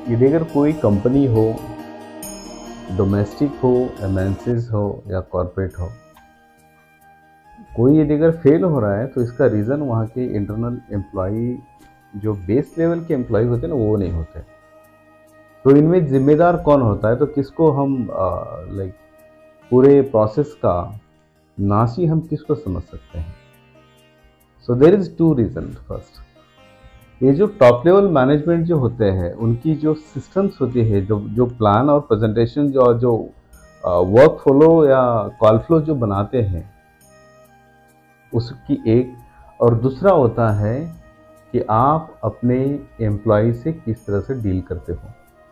यदि अगर कोई कंपनी हो, डोमेस्टिक हो, एमएनसीज हो या कॉरपोरेट हो, कोई यदि अगर फेल हो रहा है तो इसका रीज़न वहाँ के इंटरनल एम्प्लॉई, जो बेस लेवल के एम्प्लॉय होते हैं ना, वो नहीं होते। तो इनमें जिम्मेदार कौन होता है, तो किसको हम लाइक पूरे प्रोसेस का नाशी हम किसको समझ सकते हैं? So there is two reason. First, ये जो टॉप लेवल मैनेजमेंट जो होते हैं, उनकी जो सिस्टम्स होती है, जो प्लान और प्रेजेंटेशन जो वर्क फ्लो या कॉल फ्लो जो बनाते हैं, उसकी एक, और दूसरा होता है कि आप अपने एम्प्लॉय से किस तरह से डील करते हो।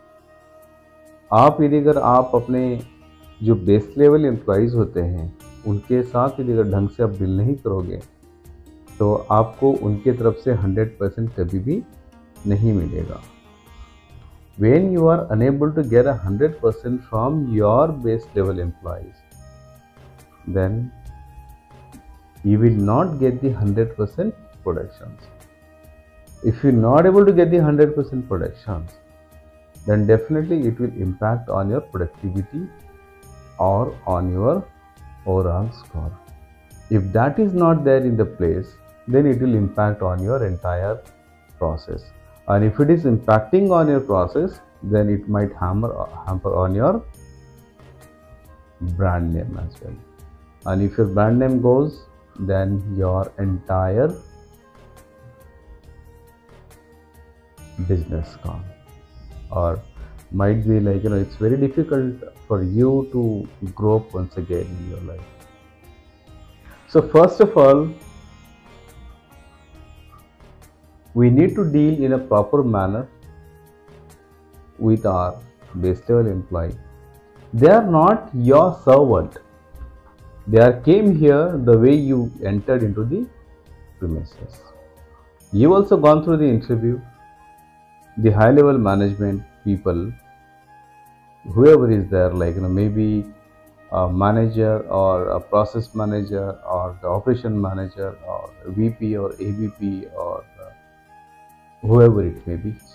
आप यदि अगर आप अपने जो बेस लेवल एम्प्लॉयज़ होते हैं उनके साथ यदि अगर ढंग से आप डील नहीं करोगे तो आपको उनके तरफ से 100% कभी भी नहीं मिलेगा। When you are unable to get 100% from your base level employees, then you will not get the 100% productions. If you're not able to get the 100% productions, then definitely it will impact on your productivity or on your overall score. If that is not there in the place, then it will impact on your entire process. And if it is impacting on your process, then it might hamper on your brand name as well. And if your brand name goes, then your entire business gone. Or might be like, it's very difficult for you to grow up once again in your life. So first of all, we need to deal in a proper manner with our base level employee. They are not your servant. They came here the way you entered into the premises. You've also gone through the interview. The high level management people, whoever is there, like maybe a manager or a process manager or the operation manager or VP or AVP or whoever it may be.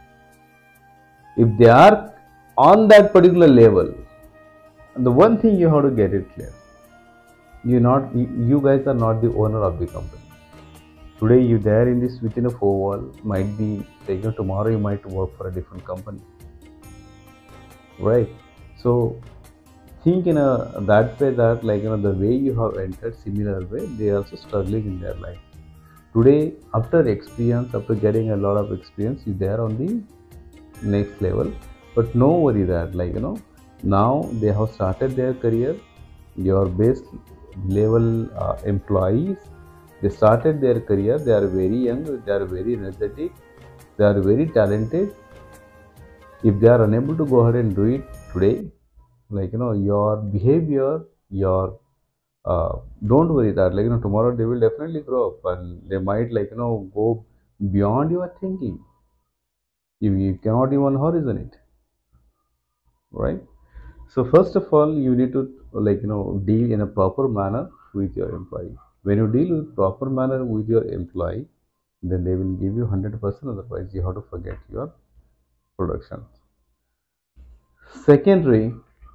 If they are on that particular level, the one thing you have to get it clear, you guys are not the owner of the company. Today you there in this within a four wall, might be tomorrow you might work for a different company, right? So think in that way, that the way you have entered, similar way they are also struggling in their life. Today, after experience, after getting a lot of experience, you there on the next level. But no worry that now they have started their career. Your base level employees, they started their career. They are very young. They are very energetic. They are very talented. If they are unable to go ahead and do it today, your behavior, your don't worry that tomorrow they will definitely grow up and they might go beyond your thinking. You cannot even horizon it, right? So first of all, you need to deal in a proper manner with your employee. When you deal with proper manner with your employee, then they will give you 100%. Otherwise, you have to forget your production. Secondary,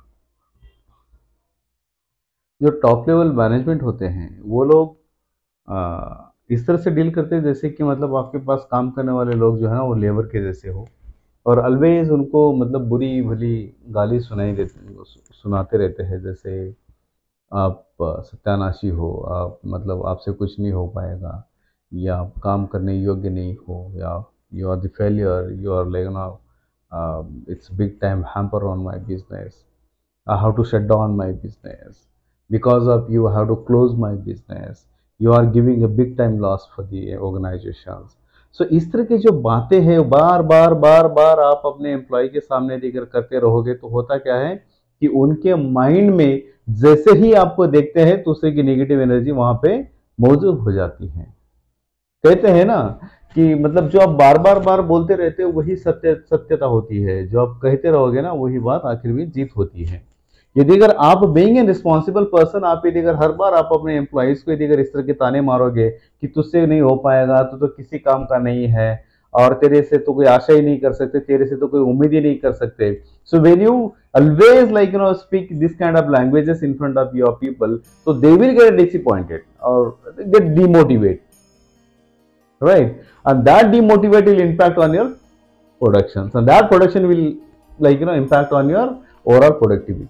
जो top level management होते हैं वो लोग इस तरह से deal करते हैं जैसे कि आपके पास काम करने वाले लोग जो है ना, वो लेबर के जैसे हो, और ऑलवेज उनको बुरी भली गाली सुनाते रहते हैं, जैसे आप सत्यानाशी हो, आप आपसे कुछ नहीं हो पाएगा, या आप काम करने योग्य नहीं हो, या you are the failure, you are it's big time hamper on my business. I have to shut down my business. Because of you, I have to close my business. You are giving a big time loss for the organizations. So इस तरह की जो बातें हैं बार बार बार बार आप अपने employ के सामने लेकर करते रहोगे तो होता क्या है कि उनके माइंड में जैसे ही आपको देखते हैं तो उससे की नेगेटिव एनर्जी वहां पे मौजूद हो जाती है। कहते हैं ना कि जो आप बार बार बार बोलते रहते हो वही सत्यता होती है, जो आप कहते रहोगे ना वही बात आखिर में जीत होती है। यदि अगर आप बीइंग ए रिस्पॉन्सिबल पर्सन, आप यदि अगर हर बार आप अपने एम्प्लॉइज को यदि अगर इस तरह के ताने मारोगे कि तुझसे नहीं हो पाएगा, तो किसी काम का नहीं है, और तेरे से तो कोई आशा ही नहीं कर सकते, तेरे से तो कोई उम्मीद ही नहीं कर सकते. So when you always like speak this kind of languages in front of your people, so they will get disappointed or get demotivated, right? And that demotivate will impact on your production, so that production will impact on your overall productivity.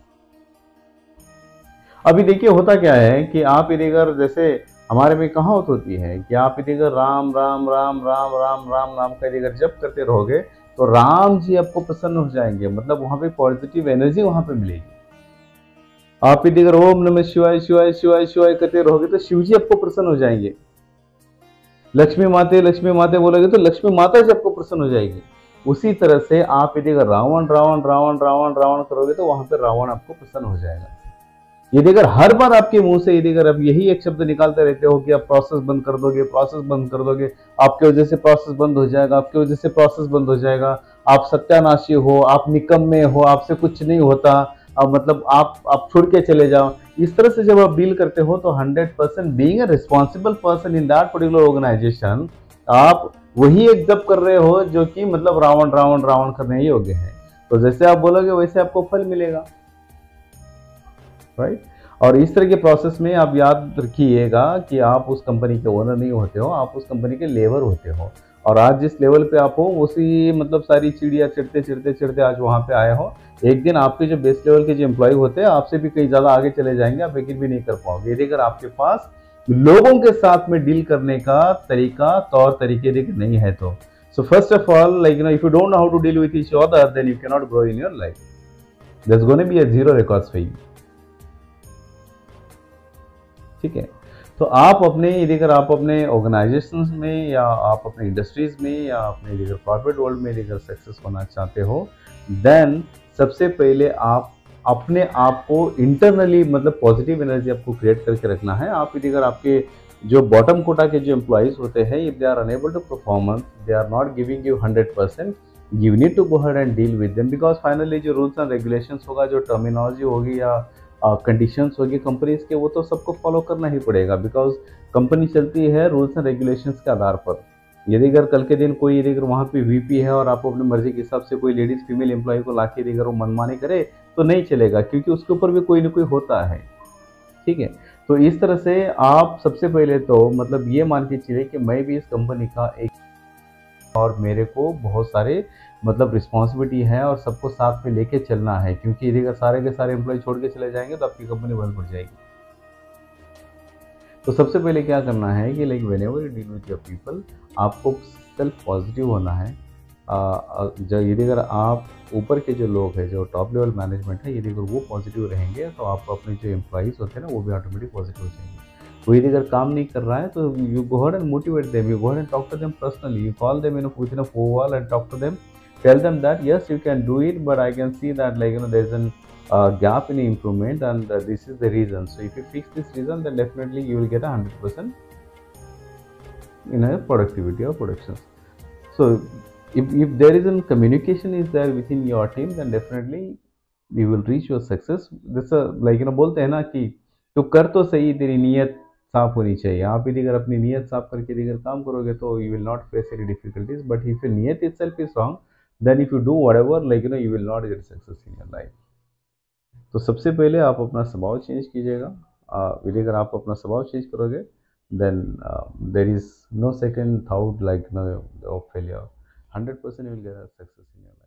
अभी देखिए होता क्या है कि आप यदि अगर जैसे हमारे में कहावत होती है कि आप यदि अगर राम राम राम राम राम राम नाम का यदि अगर जप करते रहोगे तो राम जी आपको प्रसन्न हो जाएंगे, मतलब वहां पे पॉजिटिव एनर्जी वहां पे मिलेगी. आप यदि अगर ओम नमः शिवाय शिवाय शिवाय शिवाय करते रहोगे तो शिव जी आपको प्रसन्न हो जाएंगे. लक्ष्मी माते बोलोगे तो लक्ष्मी माता जी आपको प्रसन्न हो जाएगी. उसी तरह से आप यदि अगर रावण रावण रावण रावण रावण करोगे तो वहां पर रावण आपको प्रसन्न हो जाएगा. यदि अगर हर बार आपके मुंह से यदि अगर आप यही एक शब्द निकालते रहते हो कि आप प्रोसेस बंद कर दोगे, प्रोसेस बंद कर दोगे, आपकी वजह से प्रोसेस बंद हो जाएगा, आपकी वजह से प्रोसेस बंद हो जाएगा, आप सत्यानाशी हो, आप निकम्मे हो, आपसे कुछ नहीं होता, अब मतलब आप छोड़ के चले जाओ, इस तरह से जब आप डील करते हो तो 100% being a responsible person in that particular organisation, आप वही एक जब कर रहे हो जो कि मतलब रावण रावण रावण करने योग्य है. तो जैसे आप बोलोगे वैसे आपको फल मिलेगा, राइट? और इस तरह के प्रोसेस में आप याद रखिएगा कि आप उस कंपनी के ओनर नहीं होते हो, आप उस कंपनी के लेबर होते हो. और आज जिस लेवल पे आप हो उसी मतलब सारी चिड़िया चिड़ते चिड़ते चिड़ते आज वहां पे आए हो. एक दिन आपके जो बेस लेवल के जो एम्प्लॉय होते हैं आपसे भी कहीं ज्यादा आगे चले जाएंगे, आप यकीन भी नहीं कर पाओगे यदि अगर आपके पास लोगों के साथ में डील करने का तरीका तौर तरीके यदि नहीं है तो. So first of all if you don't know how to deal with each other then you can not grow in your life. There is gonna be a zero records for you. ठीक है. तो आप अपने यदि अगर आप अपने organisations में या आप अपने इंडस्ट्रीज में या अपने यदि अगर कॉर्पोरेट वर्ल्ड में यदि अगर सक्सेस होना चाहते हो देन सबसे पहले आप अपने आप को इंटरनली मतलब पॉजिटिव एनर्जी आपको क्रिएट करके रखना है. आप यदि अगर आपके जो बॉटम कोटा के जो एम्प्लॉइज होते हैं if they are unable to performance, they are not giving you 100%, you need to go ahead and deal with them because finally जो रूल्स एंड रेगुलेशंस होगा, जो टर्मिनोलॉजी होगी या कंडीशंस होगी कंपनीज के, वो तो सबको फॉलो करना ही पड़ेगा बिकॉज कंपनी चलती है रूल्स एंड रेगुलेशंस के आधार पर. यदि अगर कल के दिन कोई यदि अगर वहाँ पे वीपी है और आपको अपनी मर्जी के हिसाब से कोई लेडीज फीमेल एम्प्लॉय को लाके यदि अगर वो मनमानी करे तो नहीं चलेगा, क्योंकि उसके ऊपर भी कोई ना कोई होता है. ठीक है. तो इस तरह से आप सबसे पहले तो मतलब ये मान के चलिए कि मैं भी इस कंपनी का एक और मेरे को बहुत सारे मतलब रिस्पॉन्सिबिलिटी है और सबको साथ में लेके चलना है, क्योंकि यदि अगर सारे के सारे एम्प्लॉय छोड़ के चले जाएंगे तो आपकी कंपनी बंद पड़ जाएगी. तो सबसे पहले क्या करना है कि whenever you deal with your people आपको सेल्फ पॉजिटिव होना है. जो यदि अगर आप ऊपर के जो लोग हैं, जो टॉप लेवल मैनेजमेंट है, यदि अगर वो पॉजिटिव रहेंगे तो आप अपने जो एम्प्लॉइज होते हैं ना वो भी ऑटोमेटिक पॉजिटिव हो जाएंगे. वो यदि अगर काम नहीं कर रहा है तो you go ahead and motivate them, you go ahead and talk to them personally, you call them within a 4 wall and talk to them, tell them that yes you can do it but I can see that there is an gap in improvement and this is the reason. So if you fix this reason then definitely you will get 100% in a productivity or production. So if there is a communication is there within your team then definitely you will reach your success. This बोलते हैं ना कि तो कर तो सही, तेरी नीयत साफ होनी चाहिए. आप यदि अगर अपनी नीयत साफ करके यदि अगर काम करोगे तो you will not face any difficulties. But if your नीयत itself is wrong then if you do whatever you will not get success in your life. तो सबसे पहले आप अपना स्वभाव चेंज कीजिएगा. यदि अगर आप अपना स्वभाव चेंज करोगे then there is no second thought of failure. 100% you will get a success in your life.